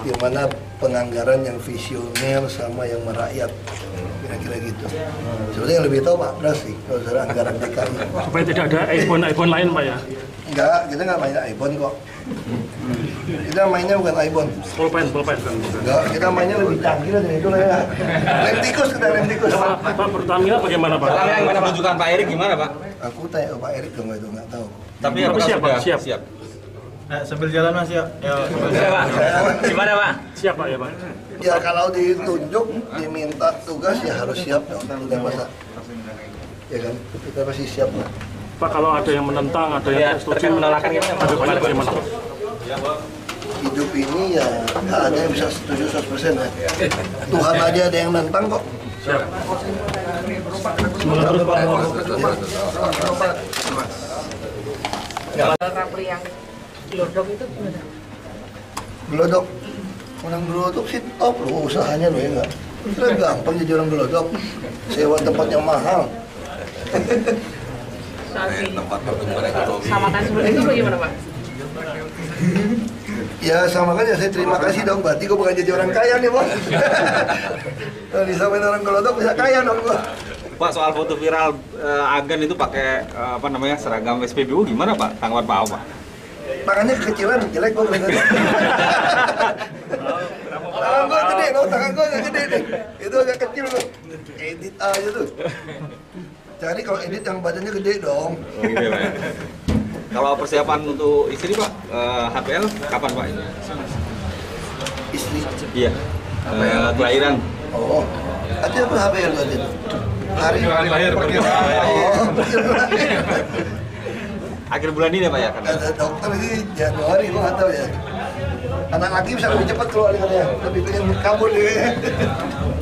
gimana penganggaran yang visioner sama yang merakyat, kira-kira gitu. Sebenarnya yang lebih tahu Pak Pras sih kalau soal anggaran DKI. Supaya tidak ada iPhone lain Pak ya? Enggak, kita nggak main iPhone kok. Kita mainnya bukan iPhone. Pulpen. Enggak, kita mainnya lebih canggih dari itu lah ya. Lem tikus kita, lem tikus. Pak Pertamina bagaimana Pak? Yang mana penunjukan Pak Erik gimana Pak? Aku tanya ke Pak Erik dong itu nggak tahu. Tapi siap Pak, siap. Sambil jalan Mas ya. Gimana Pak? Siap Pak ya Pak? Ya kalau ditunjuk, diminta tugas ya harus siap dong. Udah masa, ya kan? Kita pasti siap lah. Pak kalau ada yang menentang, ada yang setuju, menolakkan bagaimana? Hidup ini ya nggak ada yang bisa setuju 100% ya. Tuhan aja ada yang nentang kok. Siap. Rapli yang gelodok itu gimana? Gelodok, orang gelodok sih top loh usahanya loh ya nggak. Kira gampang jadi orang gelodok, sewa tempat yang mahal. Tempat pertumbuhan ekonomi. Samakan seperti itu bagaimana Pak? Ya sama kan ya, saya terima kasih dong, berarti gue bukan jadi orang kaya nih bos. Kalau disamain orang gelodok bisa kaya dong gue. Pak soal foto viral Agan itu pakai seragam SPBU gimana Pak? Tanggapan Pak Ahok Pak? Tangannya kekecilan, jelek gue bener. Tangan gue gede loh, tangan gue agak gede nih. Itu agak kecil loh. Edit aja tuh. Cari kalau edit yang badannya gede dong. Oh, gitu ya, Pak. Kalau persiapan untuk istri Pak, HPL kapan Pak ini? Istri. Iya. Kelahiran. Oh, ada apa HPL tadi itu? Hari lahir Akhir bulan ini ya Pak ya? Ada dokter ini Januari, gue nggak tahu ya. Anak laki bisa lebih cepat keluar katanya, lebih pengen kabur dia.